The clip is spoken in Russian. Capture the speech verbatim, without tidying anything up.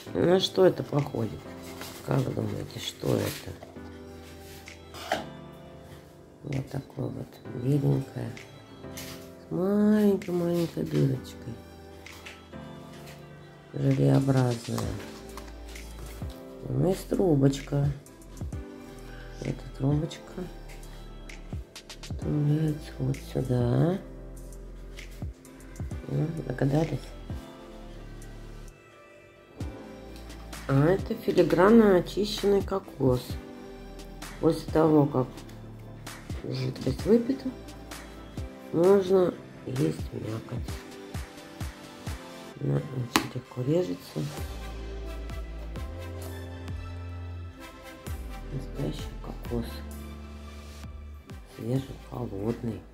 На что это походит? Как думаете, что это? Вот такое вот беленькое. С маленькой-маленькой дырочкой. Желеобразная. Ну, есть трубочка. Эта трубочка вставляется вот сюда. Ну, догадались? А это филигранно очищенный кокос. После того, как жидкость выпита, можно есть мякоть. Она очень легко режется. Настоящий кокос. Свежий, холодный.